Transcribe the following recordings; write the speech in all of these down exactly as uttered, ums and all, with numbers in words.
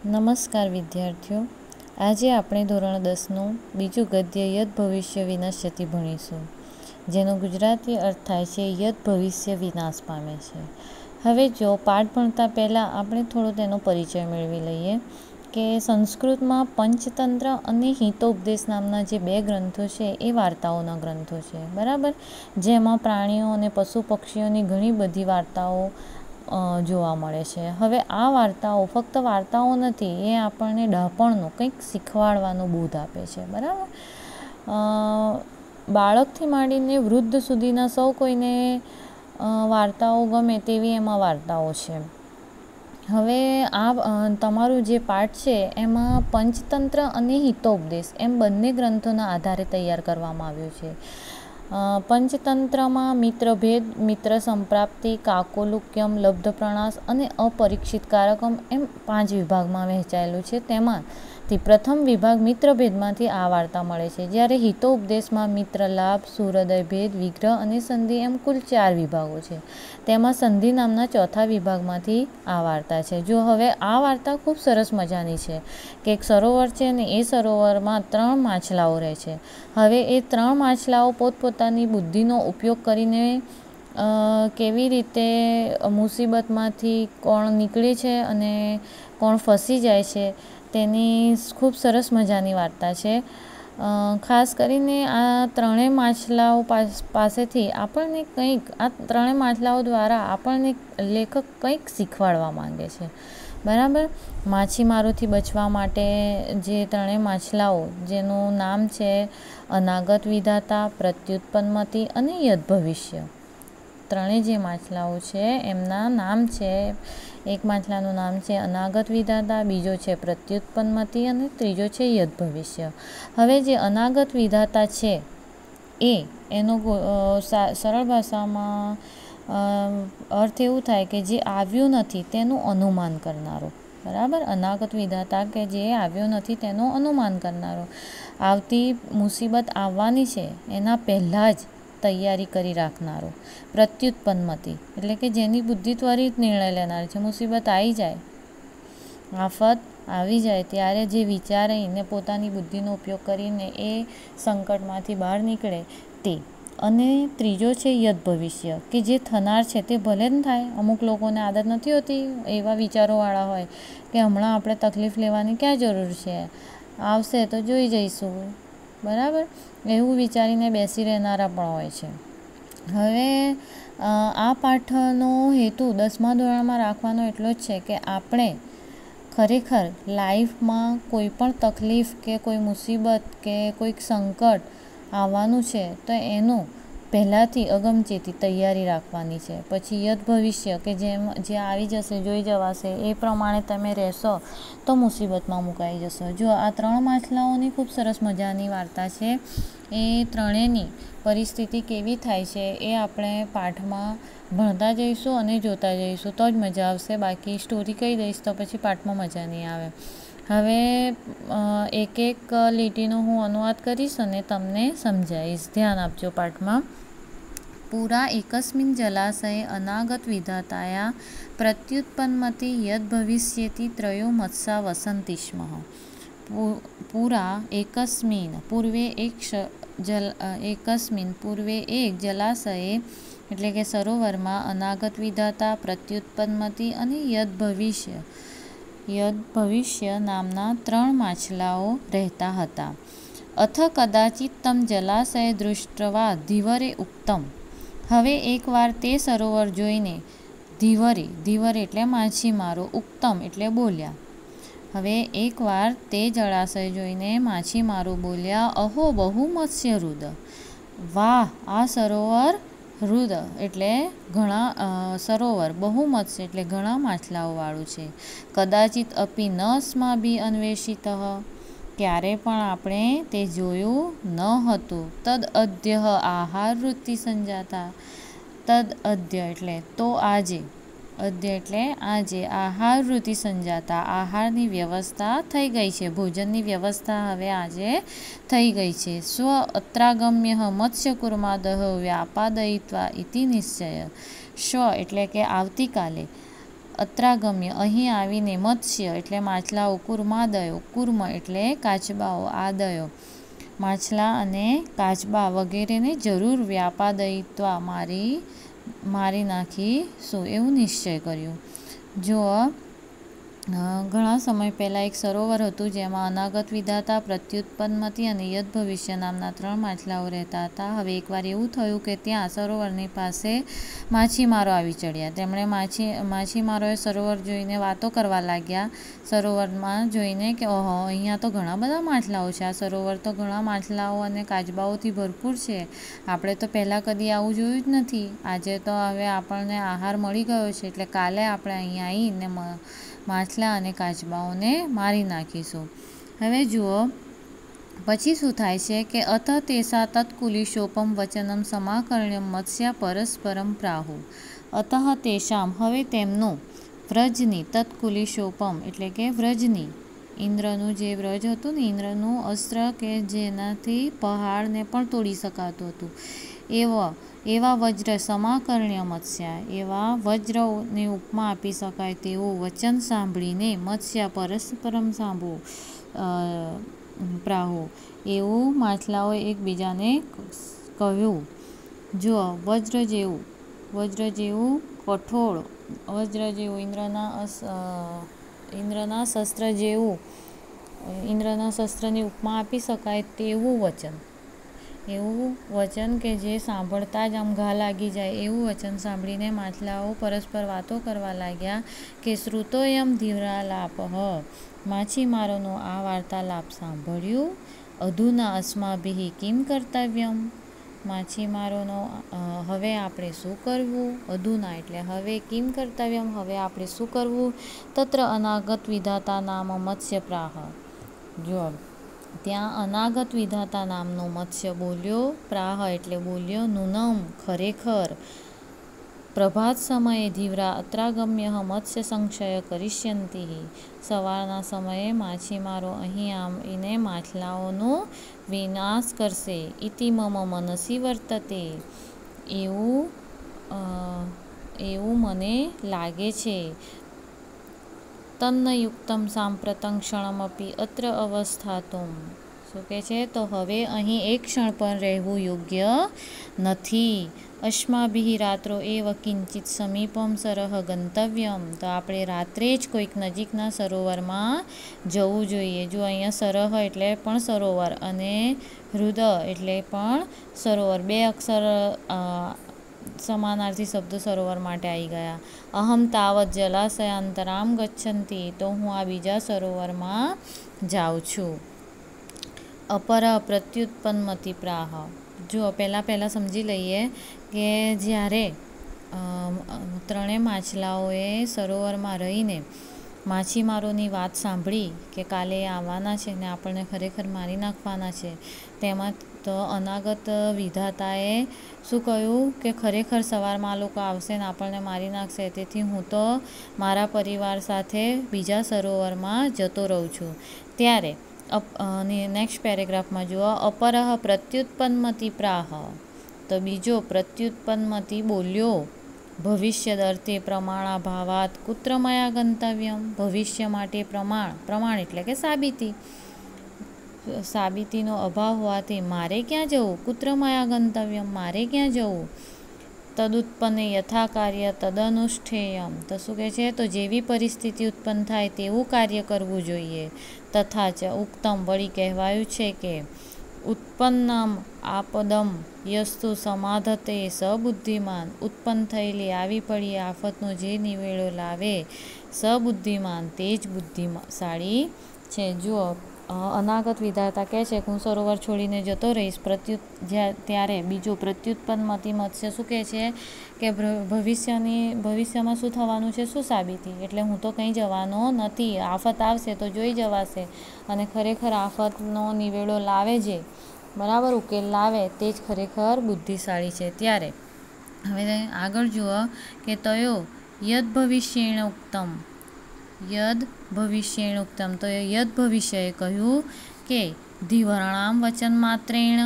નમસ્કાર વિદ્યાર્થીઓ, આજે આપણે ધોરણ દસનું બીજું ગદ્ય યદ ભવિષ્ય વિનશ્યતિ ભણીશું, જેનો ગુજરાતી અર્થ થાય છે યદ ભવિષ્ય વિનાશ પામે છે. હવે જો પાઠ ભણતા પહેલાં આપણે થોડો તેનો પરિચય મેળવી લઈએ કે સંસ્કૃતમાં પંચતંત્ર અને હિતોપદેશ નામના જે બે ગ્રંથો છે એ વાર્તાઓના ગ્રંથો છે, બરાબર. જેમાં પ્રાણીઓ અને પશુ પક્ષીઓની ઘણી બધી વાર્તાઓ જોવા મળે છે. હવે આ વાર્તાઓ ફક્ત વાર્તાઓ નથી, એ આપણને ડહાપણનું કંઈક શીખવાડવાનો બોધ આપે છે, બરાબર. બાળકથી માંડીને વૃદ્ધ સુધીના સૌ કોઈને વાર્તાઓ ગમે તેવી એમાં વાર્તાઓ છે. હવે આ તમારું જે પાઠ છે એમાં પંચતંત્ર અને હિતોપદેશ એમ બંને ગ્રંથોના આધારે તૈયાર કરવામાં આવ્યું છે. પંચતંત્રમાં મિત્રભેદ, મિત્ર સંપ્રાપ્તિ, કાકોલુક્યમ, લબ્ધપ્રણાસ અને અપરીક્ષિત કારકમ એમ પાંચ વિભાગમાં વહેંચાયેલું છે. તેમાંથી પ્રથમ વિભાગ મિત્રભેદમાંથી આ વાર્તા મળે છે, જ્યારે હિતોપદેશમાં મિત્રલાભ, સુહૃદયભેદ, વિગ્રહ અને સંધિ એમ કુલ ચાર વિભાગો છે. તેમાં સંધિ નામના ચોથા વિભાગમાંથી આ વાર્તા છે. જો હવે આ વાર્તા ખૂબ સરસ મજાની છે કે એક સરોવર છે ને એ સરોવરમાં ત્રણ માછલાઓ રહે છે. હવે એ ત્રણ માછલાઓ પોતપોતાની બુદ્ધિનો ઉપયોગ કરીને કેવી રીતે મુસીબતમાંથી કોણ નીકળે છે અને કોણ ફસી જાય છે તેની ખૂબ સરસ મજાની વાર્તા છે. ખાસ કરીને આ ત્રણેય માછલાઓ પાસેથી આપણને કંઈક આ ત્રણેય માછલાઓ દ્વારા આપણને લેખક કંઈક શીખવાડવા માંગે છે, બરાબર. માછીમારોથી બચવા માટે જે ત્રણેય માછલાઓ, જેનું નામ છે અનાગત વિધાતા, પ્રત્યુત્પન્નમતિ અને યદ ભવિષ્ય, ત્રણેય જે માછલાઓ છે એમના નામ છે, એક માછલાનું નામ છે અનાગત વિધાતા, બીજો છે પ્રત્યુત્પન્નમતિ અને ત્રીજો છે યદ ભવિષ્ય. હવે જે અનાગત વિધાતા છે એ એનો સરળ ભાષામાં અર્થ એવું થાય કે જે આવ્યું નથી તેનું અનુમાન કરનારો, બરાબર. અનાગત વિધાતા કે જે આવ્યો નથી તેનું અનુમાન કરનારો, આવતી મુસીબત આવવાની છે એના પહેલાં જ તૈયારી કરી રાખનારો. પ્રત્યુત્પન્નમતિ એટલે કે જેની બુદ્ધિ ત્વરિત નિર્ણય લેનાર છે. મુસીબત આવી જાય, આફત આવી જાય ત્યારે જે વિચારીને પોતાની બુદ્ધિનો ઉપયોગ કરીને એ સંકટમાંથી બહાર નીકળે તે. અને ત્રીજો છે યદ ભવિષ્ય, કે જે થનાર છે તે ભલે જ થાય. અમુક લોકોને આદત નથી હોતી, એવા વિચારોવાળા હોય કે હમણાં આપણે તકલીફ લેવાની ક્યાં જરૂર છે, આવશે તો જોઈ જઈશું, બરાબર. એવું વિચારીને બેસી રહેનારા પણ હોય છે. હવે આ પાઠનો હેતુ દસમા ધોરણમાં રાખવાનો એટલો જ છે કે આપણે ખરેખર લાઈફમાં કોઈ પણ તકલીફ કે કોઈ મુસીબત કે કોઈક સંકટ આવવાનું છે તો એનું પહેલાંથી અગમચેતી તૈયારી રાખવાની છે. પછી યદ ભવિષ્ય કે જેમ જે આવી જશે, જોઈ જવાશે, એ પ્રમાણે તમે રહેશો તો મુસીબતમાં મુકાઈ જશો. જો આ ત્રણ માછલાઓની ખૂબ સરસ મજાની વાર્તા છે. એ ત્રણેયની પરિસ્થિતિ કેવી થાય છે એ આપણે પાઠમાં ભણતા જઈશું અને જોતા જઈશું તો જ મજા આવશે. બાકી સ્ટોરી કહી દઈશ તો પછી પાઠમાં મજા નહીં આવે. હવે એક એક લીટીનો હું અનુવાદ કરીશ અને તમને સમજાવીશ. ધ્યાન આપજો પાઠમાં. પુરા એકસ્મિન જલાશયે અનાગત વિધાતાયા પ્રત્યુત્પન્નમતિ યદ ભવિષ્યેતિ ત્રયો મત્સ્યા વસન્તિ સ્મ. પુરા એકસ્મિન પૂર્વે એક જલ એકસ્મિન પૂર્વે એક જલાશયે એટલે કે સરોવરમાં અનાગત વિધાતા, પ્રત્યુત્પન્નમતિ અને યદ ભવિષ્ય યદ ભવિષ્ય નામના ત્રણ માછલાઓ રહેતા હતા. અથ કદાચિત તમ જલાશય દૃષ્ટવા ધીવરે ઉક્તમ. હવે એકવાર તે સરોવર જોઈને ધીવરે ધીવરે એટલે માછીમારો, ઉક્તમ એટલે બોલ્યા. હવે એકવાર તે જળાશય જોઈને માછીમારો બોલ્યા, અહો બહુ મત્સ્ય હૃદ. વાહ, આ સરોવર હૃદ એટલે ઘણા સરોવર, બહુ મત્સ્ય એટલે ઘણા માછલાઓવાળું છે. કદાચિત અપી ન સ્માભિ અન્વેષિત. ક્યારે પણ આપણે તે જોયું ન હતું. તદ અદ્ય આહાર વૃત્તિ સંજાતા. તદ અદ્ય એટલે તો આજે, અદ્ય એટલે આજે, આહાર વૃત્તિ સંજાતા આહારની વ્યવસ્થા થઈ ગઈ છે, ભોજનની વ્યવસ્થા હવે આજે થઈ ગઈ છે. સ્વ અત્રાગમ્ય મત્સ્ય કુર્માદહ વ્યાપાદયિત્વા ઇતિ નિશ્ચય. સ્વ એટલે કે આવતીકાલે, અત્રાગમ્ય અહીં આવીને મત્સ્ય એટલે માછલાઓ, કુર્માદયો કુર્મ એટલે કાચબાઓ, આદયો માછલા અને કાચબા વગેરેને જરૂર વ્યાપાદયિત્વા મારી મારી નાખીશું એવું નિશ્ચય કર્યું. જો ઘણા સમય પહેલાં એક સરોવર હતું જેમાં અનાગત વિધાતા, પ્રત્યુત્પન્નમતિ અને યદ ભવિષ્ય નામના ત્રણ માછલાઓ રહેતા હતા. હવે એકવાર એવું થયું કે ત્યાં સરોવરની પાસે માછીમારો આવી ચડ્યા. તેમણે માછી માછીમારોએ સરોવર જોઈને વાતો કરવા લાગ્યા. સરોવરમાં જોઈને કે ઓહો, અહીંયા તો ઘણા બધા માછલાઓ છે, આ સરોવર તો ઘણા માછલાઓ અને કાચબાઓથી ભરપૂર છે. આપણે તો પહેલાં કદી આવું જોયું જ નથી. આજે તો હવે આપણને આહાર મળી ગયો છે, એટલે કાલે આપણે અહીંયા આવીને માછલા અને કાચબાઓને મારી નાખીશું. હવે જુઓ પછી શું થાય છે કે અત તેસા તત્કુલિશોપમ વચનમ સમાકર્ણ્યમ મત્સ્યા પરસ્પરમ પ્રાહુ. અતઃ તેષામ હવે તેમનું વ્રજની, તત્કુલિશોપમ એટલે કે વ્રજની, ઇન્દ્રનું જે વ્રજ હતું ને, ઇન્દ્રનું અસ્ત્ર કે જેનાથી પહાડને પણ તોડી શકાતું હતું, એવા એવા વજ્ર સમાકર્ણ્ય મત્સ્યા, એવા વજ્રની ઉપમા આપી શકાય તેવું વચન સાંભળીને મત્સ્યા પરસ્પરમ સાંભળો પ્રાહુ, એવું માછલાઓએ એકબીજાને કહ્યું. જો વજ્ર જેવું, વજ્ર જેવું કઠોળ, વજ્ર જેવું ઇન્દ્રના ઇન્દ્રના શસ્ત્ર જેવું, ઇન્દ્રના શસ્ત્રની ઉપમા આપી શકાય તેવું વચન, એવું વચન કે જે સાંભળતા જ આમ ઘા લાગી જાય એવું વચન સાંભળીને માછલાઓ પરસ્પર વાતો કરવા લાગ્યા કે શ્રુતોયમ ધીરાલાપ, માછીમારોનો આ વાર્તાલાપ સાંભળ્યું. અધુના અસ્માભિ કિમ કર્તવ્યમ, માછીમારોનો હવે આપણે શું કરવું. અધુના એટલે હવે, કિમ કર્તવ્યમ હવે આપણે શું કરવું. તત્ર અનાગત વિધાતા નામ મત્સ્ય પ્રાહ, જો ત્યાં અનાગત વિધાતા નામનો મત્સ્ય બોલ્યો. પ્રાહ એટલે બોલ્યો. નૂનમ ખરેખર. પ્રભાત સમયે ધીવરા અત્રાગમ્ય મત્સ્ય સંશય કરિષ્યંતિ, સવારના સમયે માછીમારો અહીં આવીને માછલાઓનો વિનાશ કરશે. ઇતિ મમ મનસી વર્તતે, એવું એવું મને લાગે છે. તન્નયુક્તમ સાંપ્રતં ક્ષણમપી અત્ર અવસ્થાતુમ, શું કહે છે, તો હવે અહીં એક ક્ષણ પણ રહેવું યોગ્ય નથી. અસ્માભિ રાત્રો એવ કિંચિત સમીપમ સરહ ગંતવ્યમ, તો આપણે રાત્રે જ કોઈક નજીકના સરોવરમાં જવું જોઈએ. જો અહીંયા સરહ એટલે પણ સરોવર અને હૃદય એટલે પણ સરોવર, બે અક્ષર સમાનાર્થી શબ્દો સરોવર માટે આવી ગયા. અહમ તાવત જલાશયાંતરામ ગચ્છન્તિ, તો હું આ બીજા સરોવરમાં જાઉં છું. અપર પ્રત્યુત્પન્નમતિ પ્રાહ, જો પહેલાં પહેલાં સમજી લઈએ કે જ્યારે ત્રણેય માછલાઓએ સરોવરમાં રહીને માછીમારોની વાત સાંભળી કે કાલે આવવાના છે ને આપણને ખરેખર મારી નાખવાના છે, તેમાં તો અનાગત વિધાતાએ શું કહ્યું કે ખરેખર સવારમાં આ લોકો આવશે ને આપણને મારી નાખશે, તેથી હું તો મારા પરિવાર સાથે બીજા સરોવરમાં જતો રહું છું. ત્યારે નેક્સ્ટ પેરેગ્રાફમાં જુઓ, અપરહ પ્રત્યુત્પન્નમતિ પ્રાહ, તો બીજો પ્રત્યુત્પન્નમતિ બોલ્યો. ભવિષ્ય અર્થે પ્રમાણાભાવાત કુત્ર મયા ગંતવ્યમ, ભવિષ્ય માટે પ્રમાણ, પ્રમાણ એટલે કે સાબિતી, સાબિતીનો અભાવ હોવાથી મારે ક્યાં જવું. કુત્ર મયા ગંતવ્યમ, મારે ક્યાં જવું. તદુત્પન્ને યથા કાર્ય તદનુષ્ઠેયમ, તો શું કહે છે, તો જેવી પરિસ્થિતિ ઉત્પન્ન થાય તેવું કાર્ય કરવું જોઈએ. તથા ચ ઉક્તમ, વળી કહેવાયું છે કે ઉત્પન્નમ આપદમ યસ્તુ સમાધતે સબુદ્ધિમાન, ઉત્પન્ન થયેલી આવી પડી આફતનો જે નિવેડો લાવે સબુદ્ધિમાન, તે જ બુદ્ધિશાળી છે. જુઓ અનાગત વિધાતા કહે છે કે હું સરોવર છોડીને જતો રહીશ. પ્રત્યુત ત્યારે બીજો પ્રત્યુત્પન્નમતિ મત્સ્ય શું કહે છે કે ભવિષ્યની ભવિષ્યમાં શું થવાનું છે, શું સાબિતી, એટલે હું તો કંઈ જવાનો નથી. આફત આવશે તો જોઈ જવાશે, અને ખરેખર આફતનો નિવેડો લાવે જે, બરાબર ઉકેલ લાવે તે જ ખરેખર બુદ્ધિશાળી છે. ત્યારે હવે આગળ જુઓ કે તયો યદ ભવિષ્યેણ ઉક્તમ, યદ ભવિષ્યેણ ઉક્તમ, તો યદ ભવિષ્યએ કહ્યું કે ધીવરાણામ વચન માત્રેણ,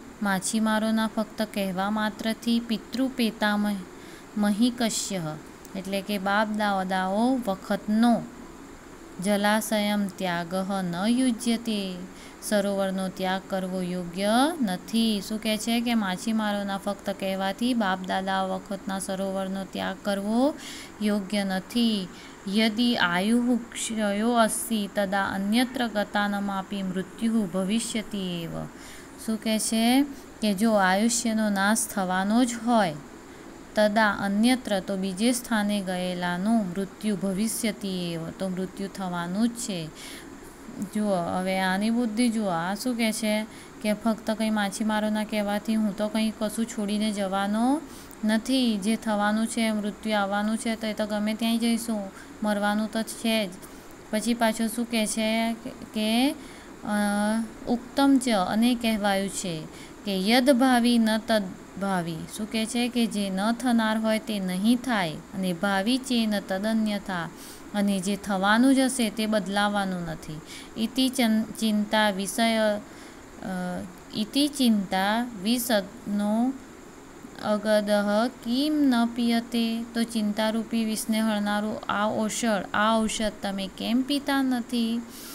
માછીમારોના ફક્ત કહેવા માત્રથી પિતૃપેતામહ મહિકસ્ય, એટલે કે બાપ દાદાઓ વખતનો જલાશયમ ત્યાગ ન યુજ્યતે, સરોવરનો ત્યાગ કરવો યોગ્ય નથી. શું કહે છે કે માછીમારોના ફક્ત કહેવાથી બાપ દાદા વખતના સરોવરનો ત્યાગ કરવો યોગ્ય નથી. યદિ આયુ ક્ષયો અસ્તિ તદા અન્યત્ર ગતાનમાપી મૃત્યુ ભવિષ્યતિ એવ. શું કહે છે કે જો આયુષ્યનો નાશ થવાનો જ હોય તદા અન્યત્ર તો બીજે સ્થાને ગયેલાનું મૃત્યુ ભવિષ્યતિ એવ, તો મૃત્યુ થવાનું જ છે. જુઓ હવે આની બુદ્ધિ જુઓ, આ શું કહે છે કે ફક્ત કંઈ માછીમારોના કહેવાથી હું તો કંઈ કશું છોડીને જવાનો નથી. જે થવાનું છે, મૃત્યુ આવવાનું છે, તો એ તો ગમે ત્યાંય જઈશું, મરવાનું તો છે જ. પછી પાછું શું કહે છે કે ઉક્તમ ચ, અને કહેવાયું છે કે યદ ભાવી ન તદ ભાવી. શું કહે છે કે જે ન થનાર હોય તે નહીં થાય, અને ભાવિ ચેન તદન્યથા, અને જે થવાનું જ હશે તે બદલાવાનું નથી. ઇતિ ચિંતા વિષય ઇતિ ચિંતા વિષદનો અગદહ કિમ ન પિયતે, તો ચિંતારૂપી વિષને હળનારું આ ઔષધ આ ઔષધ તમે કેમ પીતા નથી.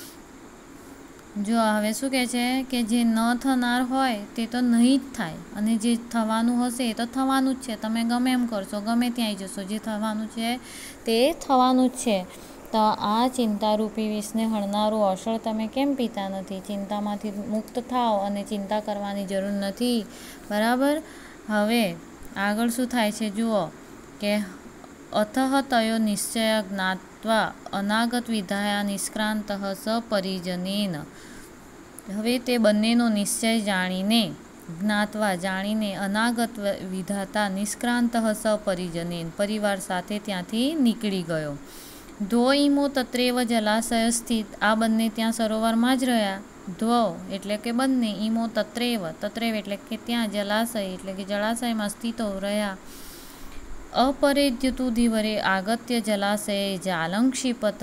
જો હવે શું કહે છે કે જે ન થનાર હોય તે તો નહીં જ થાય, અને જે થવાનું હશે એ તો થવાનું જ છે. તમે ગમે એમ કરશો, ગમે ત્યાંય જશો, જે થવાનું છે તે થવાનું જ છે. તો આ ચિંતારૂપી વિષને હળનારું ઔષધ તમે કેમ પીતા નથી. ચિંતામાંથી મુક્ત થાઓ અને ચિંતા કરવાની જરૂર નથી. બરાબર. હવે આગળ શું થાય છે જુઓ કે અથઃ તયો નિશ્ચય જ્ઞાત્વા અનાગત વિધાયા નિષ્ક્રાંત સપરિજનેન. હવે તે બંનેનો નિશ્ચય જાણીને, જ્ઞાત્વા જાણીને, અનાગત વિધાતા નિષ્ક્રાંત સપરિજનેન પરિવાર સાથે ત્યાંથી નીકળી ગયો. ધ્વો ઇમો તત્રેવ જલાશય સ્થિત, આ બંને ત્યાં સરોવરમાં જ રહ્યા. ધ્વો એટલે કે બંને, ઇમો તત્રેવ, તત્રેવ એટલે કે ત્યાં, જલાશય એટલે કે જળાશયમાં સ્થિતો રહ્યા. અપરેદ્યતુ ધીવરે આગત્ય જલાશયે જાલં ક્ષિપતઃ.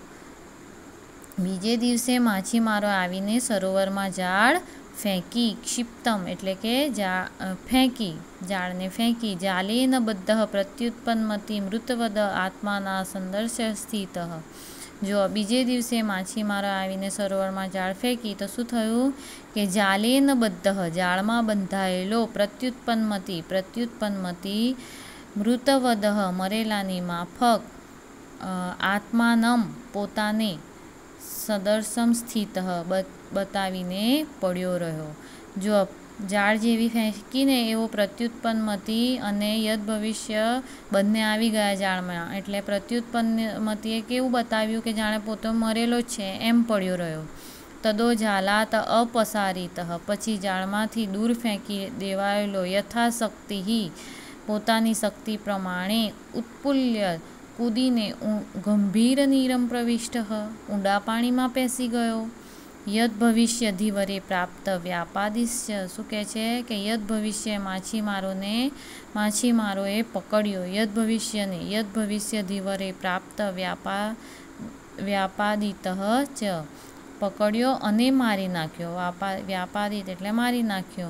બીજે દિવસે માછીમારો આવીને સરોવરમાં જાળ ફેંકી. ક્ષિપ્તમ એટલે કે જા ફેંકી, જાળને ફેંકી. જાલેન બદ્ધ પ્રત્યુત્પન્નમતિ મૃતવદ આત્માના સંદર્શ્ય સ્થિત. જો બીજે દિવસે માછીમારો આવીને સરોવરમાં જાળ ફેંકી તો શું થયું કે જાલેન બદ્ધ, જાળમાં બંધાયેલો, પ્રત્યુત્પન્નમતિ પ્રત્યુત્પન્નમતિ મૃતવદ મરેલાની માફક, આત્માનમ પોતાને, સદર્શમ સ્થિત બતાવીને પડ્યો રહ્યો. જો જાળ જેવી ફેંકીને એવો પ્રત્યુત્પન્નમતિ અને યદ ભવિષ્ય બંને આવી ગયા જાળમાં. એટલે પ્રત્યુત્પન્નમતિએ કેવું બતાવ્યું કે જાણે પોતે મરેલો જ છે એમ પડ્યો રહ્યો. તદો જાલાત અપસારિત, પછી જાળમાંથી દૂર ફેંકી દેવાયેલો. યથાશક્તિ, પોતાની શક્તિ પ્રમાણે. ઉત્પુલ્ય, કૂદીને. ગંભીર નીરમ પ્રવિષ્ટ, ઊંડા પાણીમાં પેસી ગયો. યદ ભવિષ્ય ધીવરે પ્રાપ્ત વ્યાપાદિશ્ય. શું કહે છે કે યદ ભવિષ્ય માછીમારોને માછીમારોએ પકડ્યો. યદ ભવિષ્યને યદ ભવિષ્ય ધીવરે પ્રાપ્ત વ્યાપા વ્યાપાદિત ચ, પકડ્યો અને મારી નાખ્યો. વ્યાપા વ્યાપાદિત એટલે મારી નાખ્યો.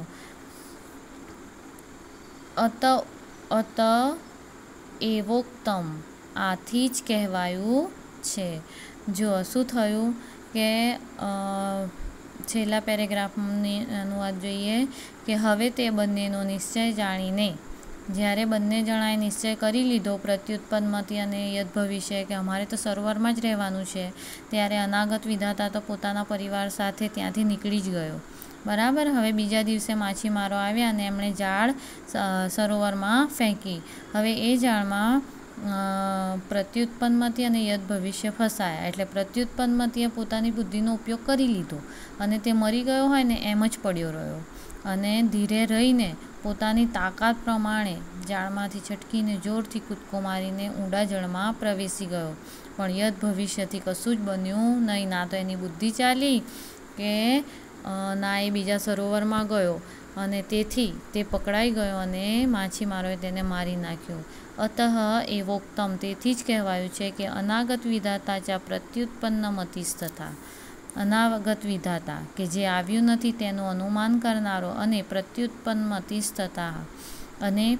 અત અત એવોક્તમ, આથી જ કહેવાયું છે. જો શું થયું કે છેલ્લા પેરેગ્રાફની અનુવાદ જોઈએ કે હવે તે બંનેનો નિશ્ચય જાણીને, જ્યારે બંને જણાએ નિશ્ચય કરી લીધો પ્રત્યુત્પન્નમતિ અને યદ ભવિષ્ય કે અમારે તો સરોવરમાં જ રહેવાનું છે, ત્યારે અનાગત વિધાતા તો પોતાના પરિવાર સાથે ત્યાંથી નીકળી જ ગયો. બરાબર. હવે બીજા દિવસે માછીમારો આવ્યા અને એમણે જાળ સરોવરમાં ફેંકી. હવે એ જાળમાં પ્રત્યુત્પન્નમતિ અને યદ ભવિષ્ય ફસાયા. એટલે પ્રત્યુત્પન્નમતિએ પોતાની બુદ્ધિનો ઉપયોગ કરી લીધો અને તે મરી ગયો હોય ને એમ જ પડ્યો રહ્યો. અને ધીરે રહીને પોતાની તાકાત પ્રમાણે જાળમાંથી છટકીને જોરથી કૂદકો મારીને ઊંડા જળમાં પ્રવેશી ગયો. પણ યદ ભવિષ્યથી કશું જ બન્યું નહીં. ના તો એની બુદ્ધિ ચાલી કે ના એ બીજા સરોવરમાં ગયો, અને તેથી તે પકડાઈ ગયો અને માછીમારોએ તેને મારી નાખ્યો. અતઃ એવોક્તમ, તેથી જ કહેવાયું છે કે અનાગત વિધાતા ચા પ્રત્યુત્પન્નમતિસ્તથા, અનાગત વિધાતા કે જે આવ્યું નથી તેનું અનુમાન કરનારો, અને પ્રત્યુત્પન્નમતિસ્તથા અને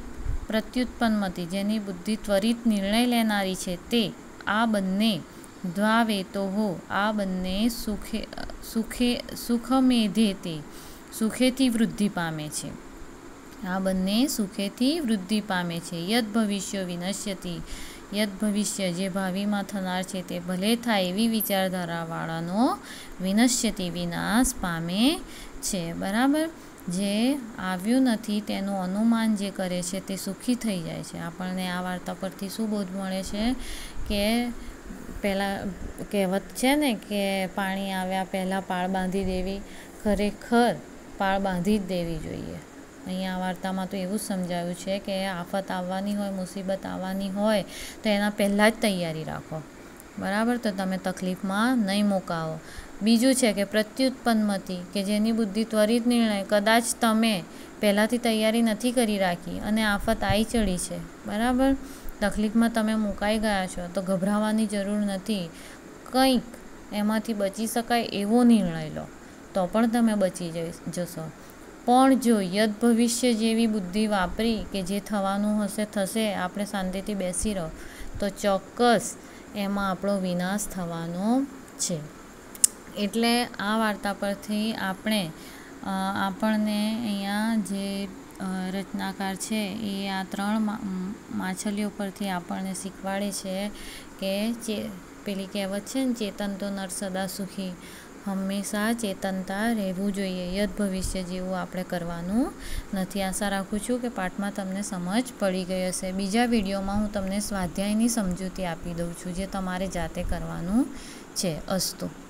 પ્રત્યુત્પન્નમતિ જેની બુદ્ધિ ત્વરિત નિર્ણય લેનારી છે તે આ બંને દ્વાવેતોહો આ બંને સુખે સુખે સુખમેધે તે સુખેથી વૃદ્ધિ પામે છે આ બંને સુખેથી વૃદ્ધિ પામે છે યદ ભવિષ્ય વિનશ્યતિ યદ ભવિષ્ય જે ભાવિમાં થનાર છે તે ભલે થાય એવી વિચારધારાવાળાનો વિનશ્યતિ વિનાશ પામે છે. બરાબર. જે આવ્યું નથી તેનું અનુમાન જે કરે છે તે સુખી થઈ જાય છે. આપણને આ વાર્તા પરથી શું બોધ મળે છે કે પહેલાં કહેવત છે ને કે પાણી આવ્યા પહેલાં પાળ બાંધી દેવી, ખરેખર પાળ બાંધી જ દેવી જોઈએ. અહીંયા વાર્તામાં તો એવું જ સમજાવ્યું છે કે આફત આવવાની હોય, મુસીબત આવવાની હોય તો એના પહેલાં જ તૈયારી રાખો. બરાબર. તો તમે તકલીફમાં નહીં મુકાવો. બીજું છે કે પ્રત્યુત્પન્નમતિ કે જેની બુદ્ધિ ત્વરિત નિર્ણય, કદાચ તમે પહેલાંથી તૈયારી નથી કરી રાખી અને આફત આવી ચડી છે. બરાબર. તકલીફમાં તમે મુકાઈ ગયા છો તો ગભરાવાની જરૂર નથી. કંઈક એમાંથી બચી શકાય એવો નિર્ણય લો તો પણ તમે બચી જશો. પણ જો યદ ભવિષ્ય જેવી બુદ્ધિ વાપરી કે જે થવાનું હશે થશે, આપણે શાંતિથી બેસી રહો તો ચોક્કસ એમાં આપણો વિનાશ થવાનો છે. એટલે આ વાર્તા પરથી આપણે આપણને અહીંયા જે રચનાકાર છે એ આ ત્રણ માછલીઓ પરથી આપણને શીખવાડે છે કે ચે પેલી કહેવત છે ને, ચેતન તો નર સદા સુખી. હંમેશા ચેતનતા રહેવું જોઈએ. યદ ભવિષ્ય જેવું આપણે કરવાનું નથી. આશા રાખું છું કે પાઠમાં તમને સમજ પડી ગઈ હશે. બીજા વિડીયોમાં હું તમને સ્વાધ્યાયની સમજૂતી આપી દઉં છું જે તમારે જાતે કરવાનું છે. અસ્તુ.